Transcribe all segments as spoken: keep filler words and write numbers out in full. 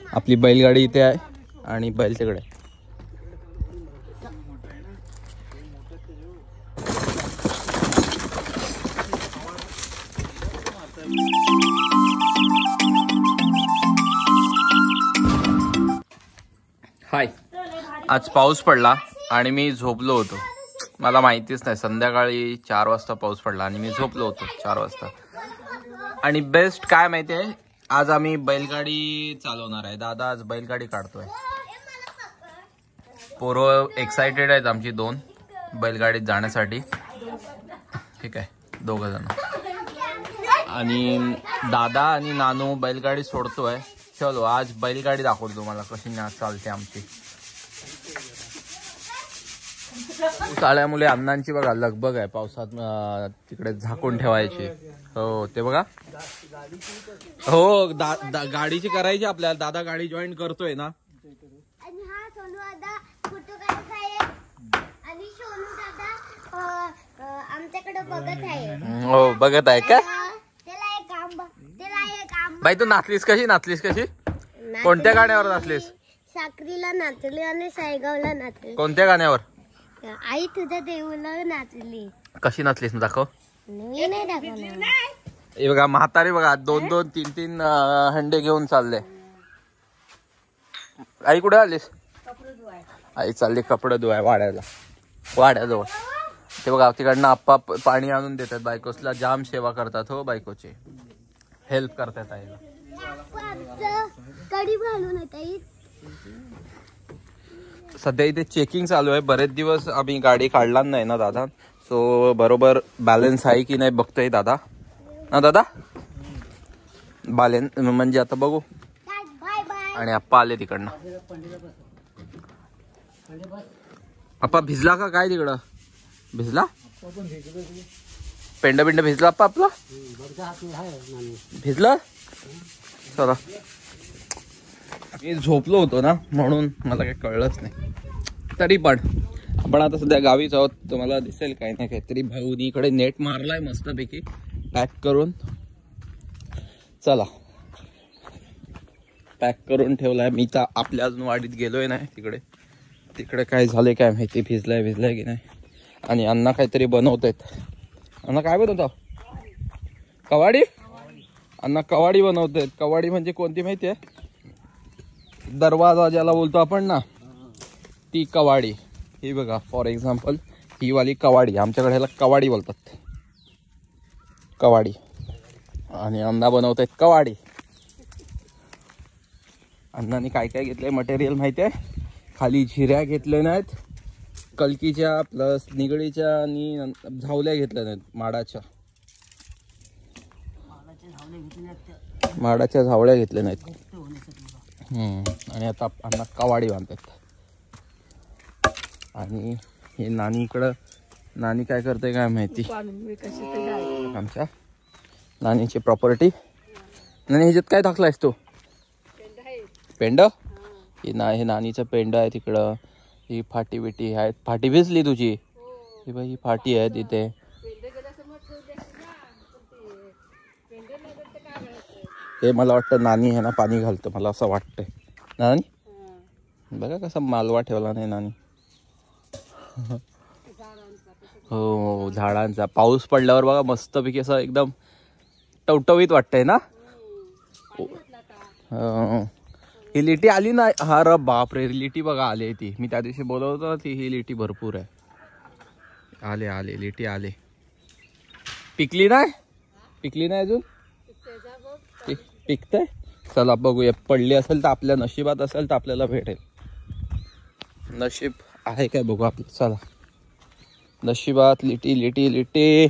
आपली बैलगाडी इथे आहे आणि बैल तिकडे. हाय, आज पाऊस पडला आणि मी झोपलो होतो. मला माहितीच नाही, संध्याकाळी चार वाजता पाऊस पडला आणि मी झोपलो होतो चार वाजता. आणि बेस्ट काय माहिती आहे, आज आम्ही बैलगाडी चालवणार आहे. दादा आज बैलगाडी काढतोय. पोरं एक्साइटेड आहेत आमची दोन बैलगाडीत जाण्यासाठी. ठीक आहे, दोघ जण. आणि दादा आणि नानू बैलगाडी सोडतोय. चलो आज बैलगाडी दाखवतो तुम्हाला कशी चालते आमची. चाल्यामुळे अण्णांची बघा लगबग आहे पावसात तिकडे झाकून ठेवायची. हो ते बघा. हो दा, दा, गाडीची करायची आपल्याला. दादा गाडी जॉईन करतोय ना. आमच्याकडे बघत आहे. हो बघत आहे का. बाई तू नाचलीस कशी नाचलीस कशी कोणत्या गाण्यावर नाचलीस. साक्रीला नाचली आणि सायगावला नाचली. कोणत्या गाण्यावर. आई तुझ्या देऊला नाचली. कशी नाचलीस दाखव. मी नाही दाखवणार. हे बघा म्हातारी बघा दोन दोन तीन तीन हंडे घेऊन चालले. आई कुठे आलीस. आई चालली कपडे धुवाय वाड्याला वाड्याजवळ. ते बघा तिकडनं आप्पा पाणी आणून देतात. बायकोसला जाम सेवा करतात हो. बायकोची हेल्प करतात आईला. सध्या इथे चेकिंग चालू आहे. बरेच दिवस आम्ही गाडी काढला नाही ना दादा. सो बरोबर बॅलन्स आहे की नाही बघतोय दादा ना. दादा बॅलन्स म्हणजे आता बघू. आणि आप्पा आले तिकडनं. आप्पा भिजला का काय तिकडं. भिजला पेंड बिंड भिजला आप्पा आपला. भिजला. चला मी झोपलो होतो ना म्हणून मला काही कळलंच नाही. तरी पण आपण आता सध्या गावीच आहोत. तुम्हाला दिसेल काही ना काहीतरी. भाऊनी इकडे नेट मारलाय मस्तपैकी पॅक करून. चला पॅक करून ठेवलाय. मी तर आपल्या अजून वाडीत गेलोय नाही. तिकडे तिकडे काय झालंय काय माहिती. भिजलाय भिजलाय की नाही. आणि अण्णा काहीतरी बनवत आहेत. अण्णा काय बनवतो. कवाडी. अण्णा कवाडी बनवत आहेत. कवाडी म्हणजे कोणती माहिती आहे. दरवाजा ज्याला बोलतो आपण ना ती कवाडी. ही बघा फॉर एक्झाम्पल ही वाली कवाडी. आमच्याकडे ह्याला कवाडी बोलतात. कवाडी. आणि अण्णा बनवत आहेत कवाडी. अण्णाने काय काय घेतलंय मटेरियल माहिती आहे. खाली झिऱ्या घेतल्या नाहीत. कलकीच्या प्लस निगडीच्या आणि झावल्या घेतल्या नाहीत. माडाच्या माडाच्या झावळ्या घेतल्या नाहीत. हम्म आणि आता अण्णा कवाडी बांधतात. आणि हे नानी इकडं नानी काय करते काय माहिती. आमच्या नानीची प्रॉपर्टी. नानी ह्याच्यात काय टाकलायस तू. पेंड. हे ना हे नानीचं पेंड आहे तिकडं. ही फाटी बिटी आहेत. फाटी भिजली तुझी. ही बाई ही फाटी आहे तिथे. हे मला वाटतं नानी ह्याना पाणी घालतं मला असं वाटतंय. नानी बघा कसा मालवा ठेवला नाही नानी. हो झाडांचा पाऊस पडल्यावर बघा मस्तपैकी असं एकदम टवटवीत वाटतंय ना. ही लिटी आली ना. हा र बापरे लिटी बघा आली ती. मी त्या दिवशी बोलवत होतो ती. ही लिटी भरपूर आहे. आले आले लिटी आले. पिकली नाही. पिकली नाही अजून. पिकतंय. चला बघूया. पडली असेल तर आपल्या नशिबात असेल तर आपल्याला भेटेल. नशीब आहे काय बघू आपलं. चला नशिबात लिटी लिटी लिटी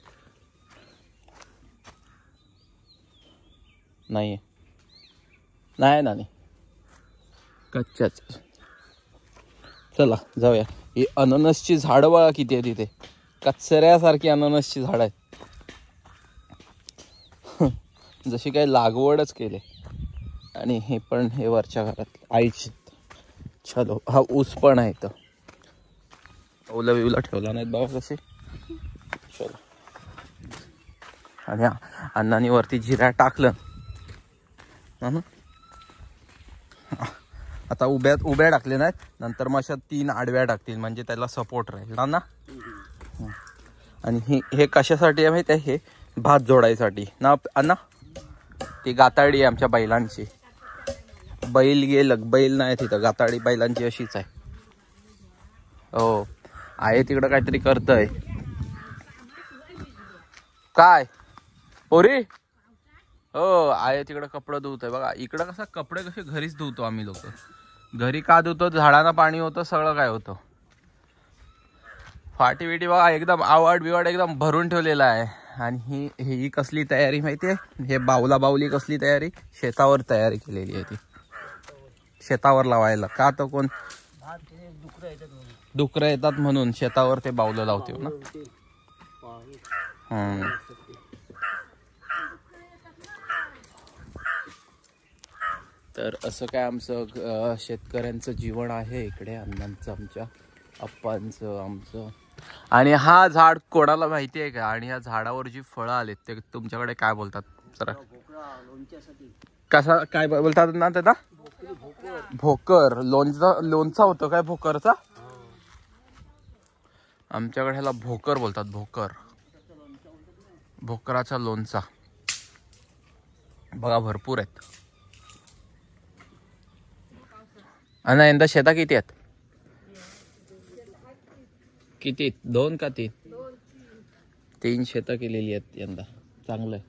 नाही नाही नानी कच्च्याच. चला जाऊया. ही अननसची झाडं बघा किती आहे तिथे. कचऱ्यासारखी अननसची झाडं आहेत. जशी काही लागवडच केले. आणि हे पण हे वरच्या घरात आईची. चलो हा ऊस पण आहे इथं. ओला बिवला ठेवला नाहीत बाबा कसे. चलो आणि अण्णांनी वरती जिरा टाकलं ना. आता उभ्या उभ्या टाकले नाहीत, नंतर मग अशा तीन आडव्या टाकतील म्हणजे त्याला सपोर्ट राहील ना. आणि हे हे कशासाठी आहे माहिती आहे, हे भात जोडायसाठी ना अण्णा. ती गाताडी आहे आमच्या बैलांची. बैल गेलं, बैल नाही तिथं, गाताडी बैलांची अशीच आहे. हो आहे तिकडं काहीतरी करतय काय पोरी. हो आहे तिकडं कपडे धुवतोय बघा. इकडं कसं कपडे कसे घरीच धुवतो आम्ही लोक. घरी का धुतो, झाडांना पाणी होतं, सगळं काय होतं. फाटी बिटी बघा एकदम आवड बिवाड एकदम भरून ठेवलेला आहे. आणि ही ही कसली तयारी माहितीये, हे बावला बावली कसली तयारी, शेतावर तयारी केलेली आहे ती, शेतावर लावायला. का तर कोण डुकरं येतात म्हणून शेतावर ते बावलं लावते ना. हम्म तर असं काय आमचं शेतकऱ्यांचं जीवन आहे इकडे, अण्णांचं, आमच्या अप्पांचं, आमचं. आणि हा झाड कोणाला माहिती आहे का, आणि या झाडावर जी फळं आलेत ते तुमच्याकडे काय बोलतात जरा, कसा काय बोलतात ना त्याला? भोकर. लोणचा लोणचा होतो काय भोकरचा? आमच्याकडे ह्याला भोकर बोलतात, भोकर, भोकराचा लोणचा. बघा भरपूर आहेत. आणि यंदा शेता किती आहेत? किती, दोन का तीन? तीन शेतं केलेली आहेत यंदा. चांगलं.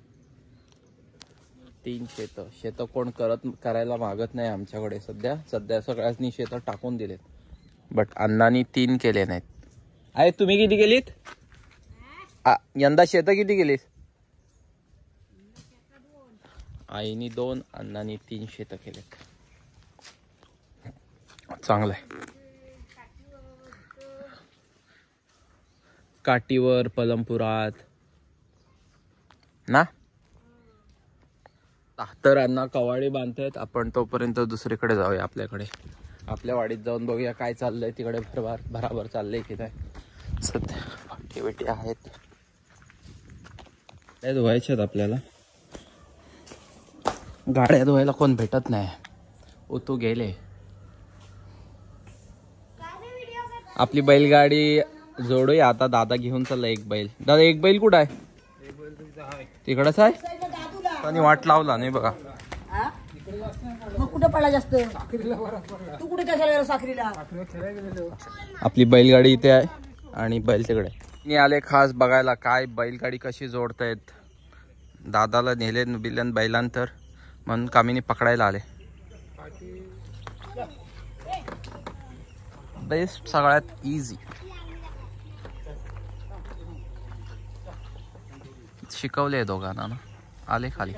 तीन शेतं. शेतं कोण करत करायला मागत नाही आमच्याकडे सध्या. सध्या सगळ्यांनी शेतं टाकून दिलेत, बट अण्णांनी तीन केले नाहीत. आहे तुम्ही किती केलीत यंदा शेतं किती केलीत? आईनी दोन, अण्णांनी तीन शेतं केलेत. चांगलं आहे. काटीवर, पलमपुरात ना. तर अण्णा कवाडी बांधतायत, आपण तोपर्यंत दुसरीकडे जाऊया आपल्याकडे. आपल्या वाडीत जाऊन बघूया काय चाललंय तिकडे, भरभार भराभर चाललंय की नाही. सध्या फाटी बिटी आहेत, त्या धुवायच्यात आपल्याला. गाड्या धुवायला कोण भेटत नाही, ओतू गेले. आपली बैलगाडी जोडूया आता. दादा घेऊन चालला एक बैल. दादा एक बैल कुठं आहे? तिकडच आहे. आणि वाट लावला नाही बघा. कुठे पडला जास्त, तू कुठे काय साखरीला? आपली बैलगाडी इथे आहे आणि बैल तिकडे. मी आले खास बघायला काय बैलगाडी कशी जोडतायत. दादाला नेले बिलन बैलांतर म्हणून कामीनी पकडायला आले. बेस्ट, सगळ्यात इझी. शिकवले दोघांना ना. आले खाली.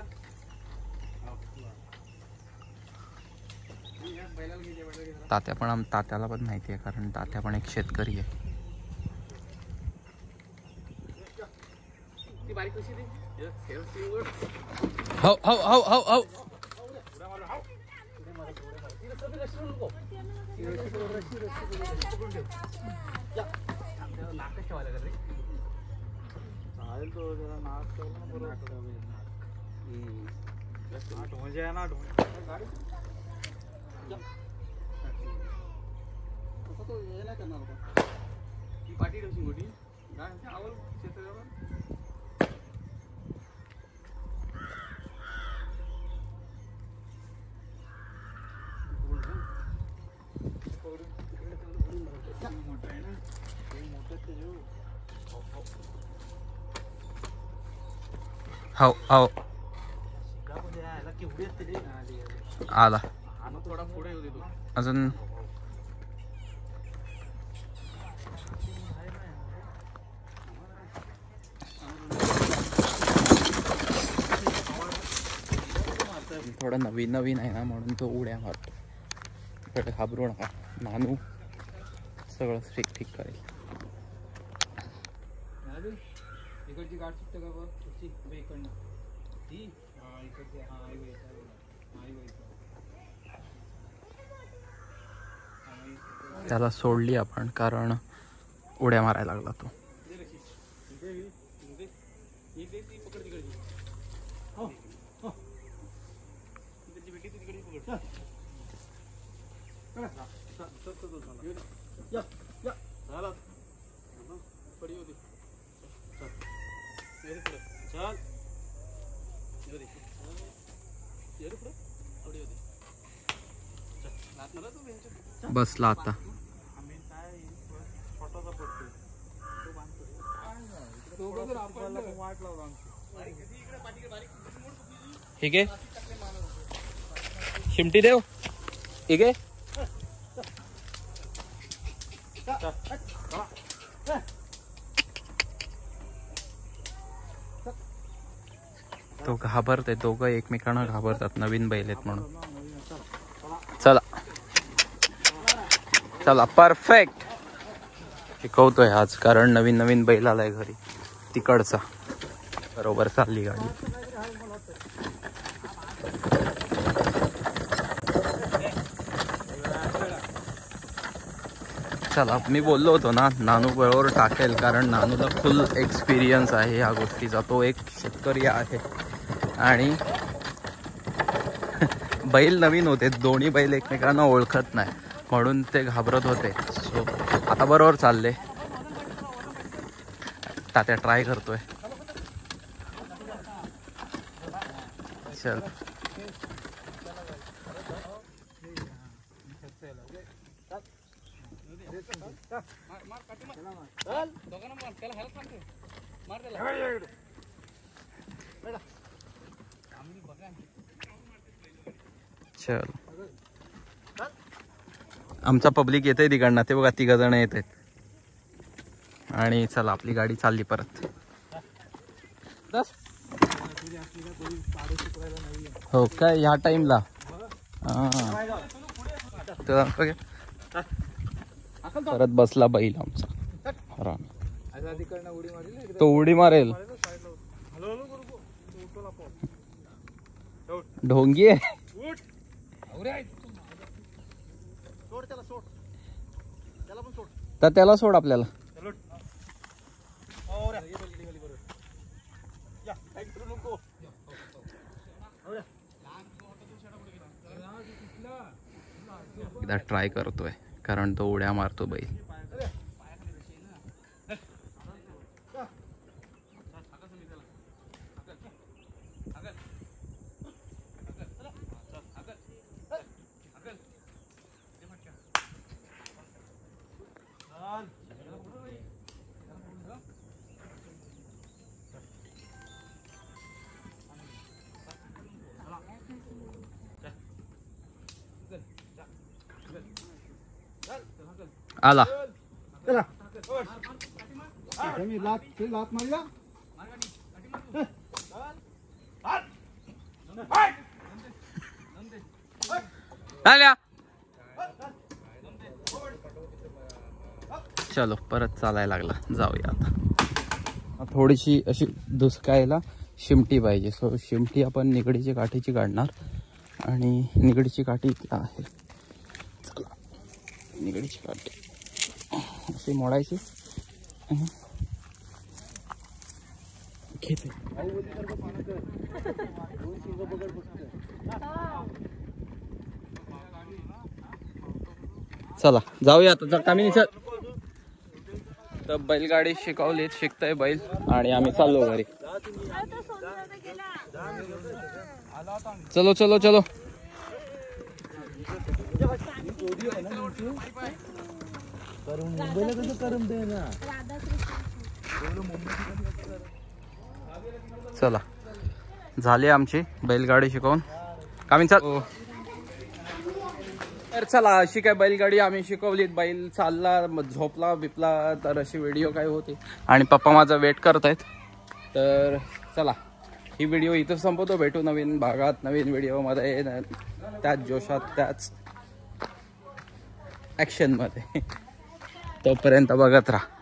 तात्या पण आम तात्याला पण माहिती आहे, कारण तात्या पण एक शेतकरी आहे. हो हो हो हो हो. हो हो आला अजून. थोडा नवीन नवीन आहे ना म्हणून तो उड्या मारतो. थोडं घाबरू नका, नानू सगळं ठीक ठीक करेल. त्याला सोडली आपण कारण उड्या मारायला लागला तो. बसला आता. ठीक आहे शिमटी देव ठीक आहे. तो घाबरते, दोघं एकमेकांना घाबरतात नवीन बैल आहेत म्हणून. चला चला परफेक्ट शिकवतोय आज, कारण नवीन नवीन बैल आलाय घरी तिकडचा. बरोबर चालली गाडी. चला मी बोललो होतो ना नानू बरोबर टाकेल, कारण नानूला फुल एक्सपिरियन्स आहे ह्या गोष्टीचा. तो एक शेतकरी आहे आणि बैल नवीन होते, दोन्ही बैल एकमेकांना ओळखत नाही म्हणून ते घाबरत होते. सो आता बरोबर चालले. तात्या ट्राय करतोय. चल चल आमचा पब्लिक येतंय तिकडनं, ते बघा तिघ जण येत आहेत. आणि चला आपली गाडी चालली परत. हो काय ह्या टाइमला परत बसला बैल आमचा आराम. तो उडी मारेल, ढोंगी आहे. तर त्याला सोड आपल्याला. एकदा ट्राय करतोय कारण तो उड्या मारतो बैल. आला आल्या. चलो परत चालायला लागला. जाऊया आता. थोडीशी अशी धुसकायला शिमटी पाहिजे. सो शिमटी आपण निगडीची काठीची काढणार आणि निगडीची काठी इथला आहे. चला निगडीची काठी अशी मोडायची. घेते चला जाऊया आता. कामिनी चल. तर बैलगाडी शिकवली, शिकतोय बैल आणि आम्ही चाललो घरी. चलो चलो चलो. चला झाली आमची बैलगाडी शिकवून. कामी चल. तर चला अशी काय बैलगाडी आम्ही शिकवली. बैल चालला, झोपला बिपला तर अशी व्हिडिओ काय होती. आणि पप्पा माझा वेट करत आहेत. तर चला ही व्हिडिओ इथं संपवतो. भेटू नवीन भागात नवीन व्हिडिओमध्ये, त्याच जोशात त्याच ॲक्शनमध्ये. तोपर्यंत बघत राहा.